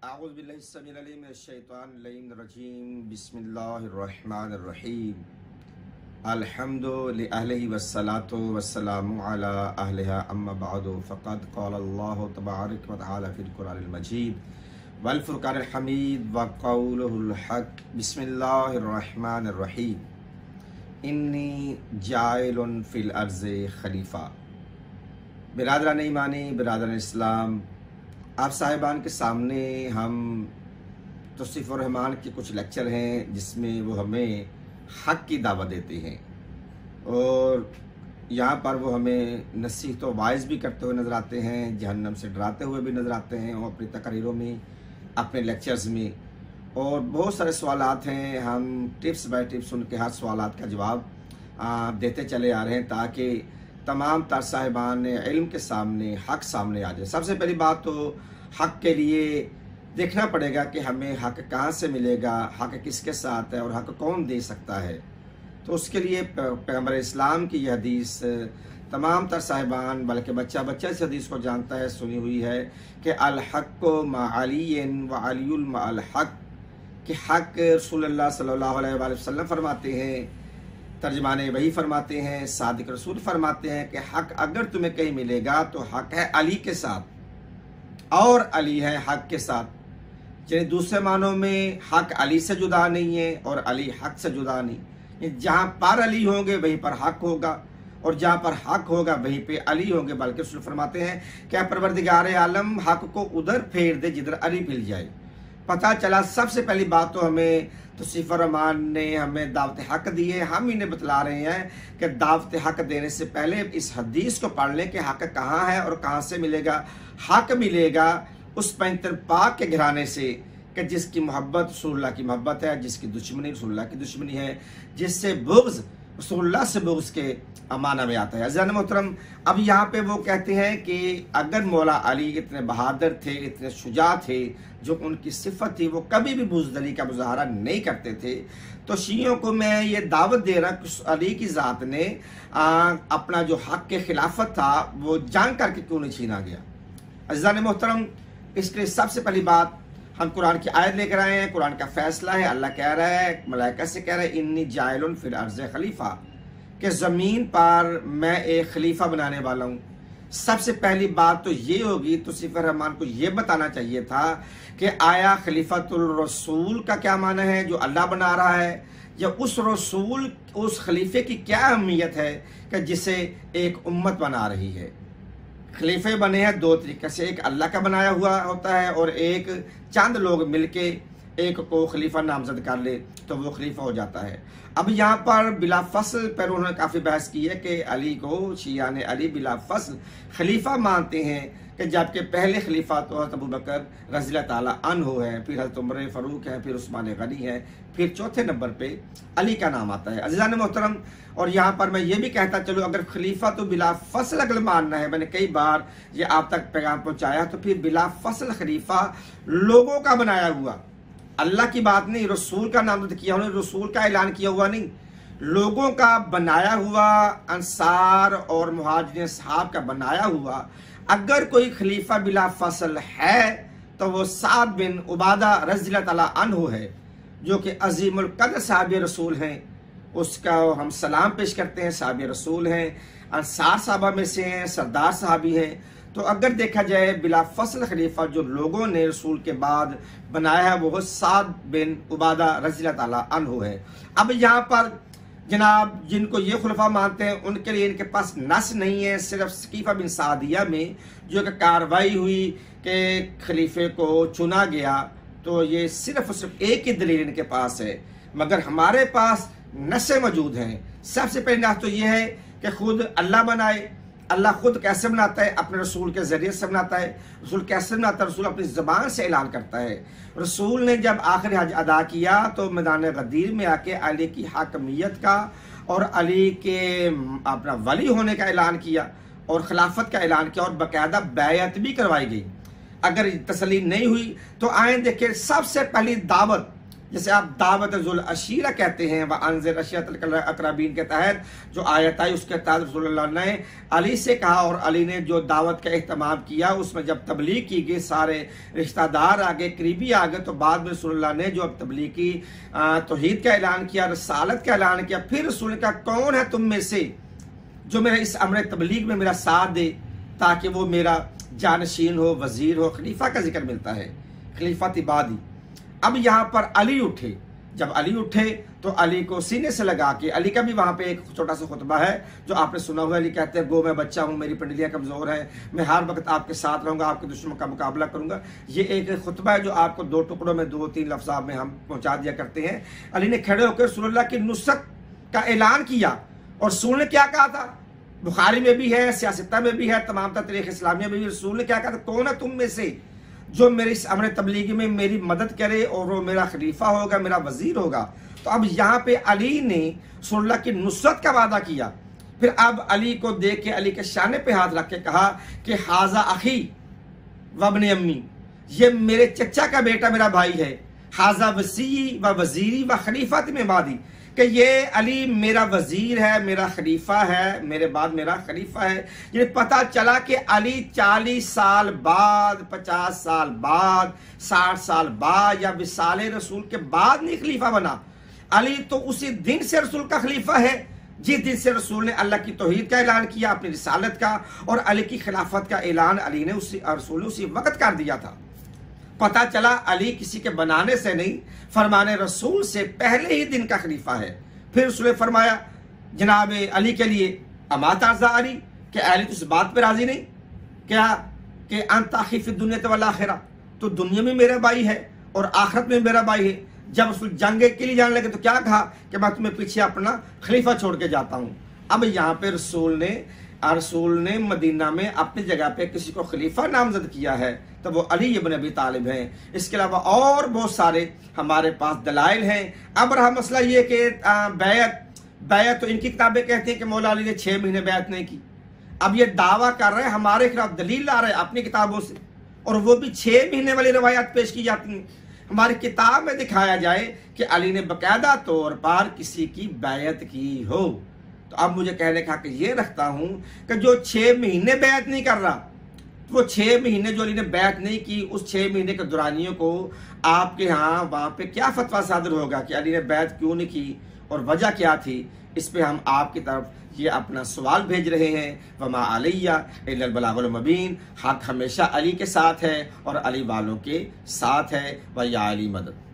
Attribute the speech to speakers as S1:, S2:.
S1: اعوذ باللہ السمیع العلیم من الشیطان اللعین الرجیم بسم اللہ الرحمن الرحیم الحمد لأہلہ والصلاة والسلام علی اہلہا اما بعد فقد قال اللہ تبارک وتعالی فی القرآن المجید والفرقان الحمید وقولہ الحق بسم اللہ الرحمن الرحیم انی جاعل فی الارض خلیفہ۔ برادران ایمانی، برادران اسلام، آپ صاحبان کے سامنے ہم توصیف الرحمان کے کچھ لیکچر ہیں جس میں وہ ہمیں حق کی دعوت دیتے ہیں، اور یہاں پر وہ ہمیں نصیحت و واعظ بھی کرتے ہوئے نظر آتے ہیں، جہنم سے ڈراتے ہوئے بھی نظر آتے ہیں، اور اپنی تقریروں میں، اپنے لیکچرز میں، اور بہت سارے سوالات ہیں۔ ہم ٹپس بائی ٹپس ان کے ہر سوالات کا جواب دیتے چلے آ رہے ہیں تاکہ تمام تر صاحبان علم کے سامنے حق سامنے آ جائے۔ سب سے پہلی بات تو حق کے لیے دیکھنا پڑے گا کہ ہمیں حق کہاں سے ملے گا، حق کس کے ساتھ ہے، اور حق کون دے سکتا ہے۔ تو اس کے لیے پیغمبر اسلام کی یہ حدیث تمام تر صاحبان، بلکہ بچہ اس حدیث کو جانتا ہے، سنی ہوئی ہے کہ الحق مع علی و علی مع الحق، کہ حق رسول اللہ صلی اللہ علیہ وآلہ وسلم فرماتے ہیں، ترجمان وحی فرماتے ہیں، صادق رسول فرماتے ہیں کہ حق اگر تمہیں کہیں ملے گا تو حق ہے علی کے ساتھ، اور علی ہے حق کے ساتھ۔ یعنی دوسرے معنوں میں حق علی سے جدا نہیں ہے اور علی حق سے جدا نہیں، یعنی جہاں پر علی ہوں گے وہیں پر حق ہوگا، اور جہاں پر حق ہوگا وہیں پہ علی ہوں گے۔ بلکہ رسول فرماتے ہیں کہ پروردگار عالم حق کو ادھر پھیر دے جدھر علی پھیل جائے۔ پتہ چلا سب سے پہلی بات تو ہمیں توصیف الرحمان نے ہمیں دعوت حق دی ہے۔ ہم انہیں بتلا رہے ہیں کہ دعوت حق دینے سے پہلے اس حدیث کو پڑھ لیں کہ حق کہاں ہے اور کہاں سے ملے گا۔ حق ملے گا اس پینتر پاک کے گھرانے سے کہ جس کی محبت رسول اللہ کی محبت ہے، جس کی دشمنی رسول اللہ کی دشمنی ہے، جس سے بغض رسول اللہ سے بغض کے معنی میں آتا ہے۔ عزیزان محترم، اب یہاں پہ وہ کہتے ہیں کہ اگر مولا علی اتنے بہادر تھے، اتنے شجاع تھے، جو ان کی صفت تھی، وہ کبھی بھی بزدلی کا مظاہرہ نہیں کرتے تھے، تو شیعوں کو میں یہ دعوت دے رہا کہ علی کی ذات نے اپنا جو حق کے خلافت تھا وہ جان کر کے کیوں نہیں چھینا گیا۔ عزیزان محترم، اس کے سب سے پہلی بات ہم قرآن کی آیت لے کر آئے ہیں، قرآن کا فیصلہ ہے۔ اللہ کہہ رہا ہے، ملائکہ سے کہہ رہا ہے، انی جاعل فی الارض خلیفہ، کہ زمین پر میں ایک خلیفہ بنانے والا ہوں۔ سب سے پہلی بات تو یہ ہوگی، توصیف الرحمان کو یہ بتانا چاہیے تھا کہ آیا خلیفۃ الرسول کا کیا معنی ہے جو اللہ بنا رہا ہے، یا اس رسول، اس خلیفے کی کیا اہمیت ہے کہ جسے ایک امت بنا رہی ہے۔ خلیفے بنے ہیں دو طریقے سے، ایک اللہ کا بنایا ہوا ہوتا ہے، اور ایک چند لوگ مل کے ایک کو خلیفہ نامزد کر لے تو وہ خلیفہ ہو جاتا ہے۔ اب یہاں پر بلا فصل پر انہوں نے کافی بحث کی ہے کہ علی کو شیعہ نے علی بلا فصل خلیفہ مانتے ہیں، کہ جبکہ پہلے خلیفہ تو حضرت ابوبکر رضی اللہ تعالیٰ عنہ ہے، پھر حضرت عمر فاروق ہے، پھر عثمان غنی ہے، پھر چوتھے نمبر پہ علی کا نام آتا ہے۔ عزیزان محترم، اور یہاں پر میں یہ بھی کہتا چلو، اگر خلیفہ تو بلا فصل اگر ماننا ہے، میں نے کئی بار یہ آپ تک پیغام پہنچایا، تو پھر بلا فصل خلیفہ لوگوں کا بنایا ہوا، اللہ کی بات نہیں، رسول کا نامزد کیا، انہوں نے رسول کا اعلان کیا ہوا نہیں، لوگوں کا بنایا ہوا، انصار اور مہاجرین صحاب کا بنایا ہوا۔ اگر کوئی خلیفہ بلا فصل ہے تو وہ سعد بن عبادہ رضی اللہ تعالیٰ عنہ ہے، جو کہ عظیم القدر صحابی رسول ہیں، اس کا ہم سلام پیش کرتے ہیں، صحابی رسول ہیں، انصار صحابہ میں سے ہیں، سردار صحابی ہیں۔ تو اگر دیکھا جائے بلا فصل خلیفہ جو لوگوں نے رسول کے بعد بنایا ہے وہ سعد بن عبادہ رضی اللہ تعالیٰ عنہ ہے۔ اب یہاں پر جناب جن کو یہ خلفاء مانتے ہیں ان کے لیے ان کے پاس نص نہیں ہے، صرف ثقیفہ بن سعدیہ میں جو کہ کاروائی ہوئی کہ خلیفے کو چنا گیا، تو یہ صرف ایک ہی دلیل ان کے پاس ہے، مگر ہمارے پاس نصیں موجود ہیں۔ سب سے پہلی نص تو یہ ہے کہ خود اللہ بنائے۔ اللہ خود کیسے بناتا ہے؟ اپنے رسول کے ذریعے سے بناتا ہے۔ رسول کیسے بناتا ہے؟ رسول اپنی زبان سے اعلان کرتا ہے۔ رسول نے جب آخری حج ادا کیا تو میدان غدیر میں آ کے علی کی حاکمیت کا اور علی کے اپنا ولی ہونے کا اعلان کیا، اور خلافت کا اعلان کیا، اور باقاعدہ بیعت بھی کروائی گئی۔ اگر تسلی نہیں ہوئی تو آئیں دیکھیں، سب سے پہلی دعوت جیسے آپ دعوت ذل عشیرہ کہتے ہیں وَأَنذِرْ عَشِيرَتَكَ الْأَقْرَبِينَ کے تحت جو آیت آئی اس کے تحت رسول اللہ نے علی سے کہا، اور علی نے جو دعوت کا اہتمام کیا اس میں جب تبلیغ کی گئی، سارے رشتہ دار آگے، قریبی آگے، تو بعد میں رسول اللہ نے جو اب تبلیغ کی توحید کا اعلان کیا، رسالت کا اعلان کیا، پھر رسول کا کون ہے تم میں سے جو میرا اس امر تبلیغ میں میرا ساتھ دے تاکہ وہ میرا جانشین ہو، وزیر ہو، خلیفہ کا ذکر ملتا ہے، خلیفۃ بعدی۔ اب یہاں پر علی اٹھے، جب علی اٹھے تو علی کو سینے سے لگا کے، علی کا بھی وہاں پہ ایک چھوٹا سا خطبہ ہے جو آپ نے سنا ہوا، علی کہتے ہیں گو میں بچہ ہوں، میری پنڈلیاں کمزور ہیں، میں ہر وقت آپ کے ساتھ رہوں گا، آپ کے دشمن کا مقابلہ کروں گا۔ یہ ایک خطبہ ہے جو آپ کو 2 ٹکڑوں میں 2-3 لفظ میں ہم پہنچا دیا کرتے ہیں۔ علی نے کھڑے ہو کر رسول اللہ کی نصرت کا اعلان کیا، اور رسول نے کیا کہا تھا؟ بخاری میں بھی ہے، سیاستہ میں بھی ہے، تمام تاریخ اسلامیہ میں بھی رسول نے کیا کہا تھا؟ کون ہے تم میں سے جو میرے اس امر تبلیغی میں میری مدد کرے اور وہ میرا خلیفہ ہوگا، میرا وزیر ہوگا؟ تو اب یہاں پہ علی نے رسول اللہ کی نصرت کا وعدہ کیا۔ پھر اب علی کو دیکھ کے علی کے شانے پہ ہاتھ رکھ کے کہا کہ ھذا اخی وابن امی، یہ میرے چچا کا بیٹا میرا بھائی ہے، ھذا وصی و وزیری و خلیفۃ من بعدی، کہ یہ علی میرا وزیر ہے، میرا خلیفہ ہے، میرے بعد میرا خلیفہ ہے۔ یہ پتہ چلا کہ علی 40 سال بعد، 50 سال بعد، 60 سال بعد یا وصال رسول کے بعد نہیں خلیفہ بنا، علی تو اسی دن سے رسول کا خلیفہ ہے جس دن سے رسول نے اللہ کی توحید کا اعلان کیا، اپنی رسالت کا، اور علی کی خلافت کا اعلان علی نے رسول نے اسی وقت کر دیا تھا۔ پتہ چلا علی کسی کے بنانے سے نہیں، فرمان رسول سے پہلے ہی دن کا خلیفہ ہے۔ پھر رسول نے فرمایا جناب علی کے لیے اما ترضی علی، کہ علی تو اس بات پہ راضی نہیں کیا کہ انت اخی فی الدنیا والآخرہ، تو دنیا میں میرا بھائی ہے اور آخرت میں میرا بھائی ہے۔ جب رسول جنگ کے لیے جانے لگے تو کیا کہا کہ میں تمہیں پیچھے اپنا خلیفہ چھوڑ کے جاتا ہوں۔ اب یہاں پہ رسول نے مدینہ میں اپنی جگہ پہ کسی کو خلیفہ نامزد کیا ہے تو وہ علی ابن ابی طالب ہیں۔ اس کے علاوہ اور بہت سارے ہمارے پاس دلائل ہیں۔ اب رہا مسئلہ یہ کہ بیعت تو ان کی کتابیں کہتی ہیں کہ مولا علی نے 6 مہینے بیعت نہیں کی۔ اب یہ دعویٰ کر رہے ہیں، ہمارے خلاف دلیل لا رہے ہیں اپنی کتابوں سے، اور وہ بھی 6 مہینے والی روایات پیش کی جاتی ہیں۔ ہماری کتاب میں دکھایا جائے کہ علی نے باقاعدہ طور پر کسی کی بیعت کی ہو، تو اب مجھے کہنے کا حق یہ رکھتا ہوں کہ جو 6 مہینے بیعت نہیں کر رہا، وہ 6 مہینے جو علی نے بیعت نہیں کی، اس 6 مہینے کے دورانیوں کو آپ کے ہاں وہاں پہ کیا فتویٰ صادر ہوگا کہ علی نے بیعت کیوں نہیں کی اور وجہ کیا تھی؟ اس پہ ہم آپ کی طرف یہ اپنا سوال بھیج رہے ہیں۔ وما علیہ الا البلاغ المبین، حق ہمیشہ علی کے ساتھ ہے اور علی والوں کے ساتھ ہے، ویا علی مدد۔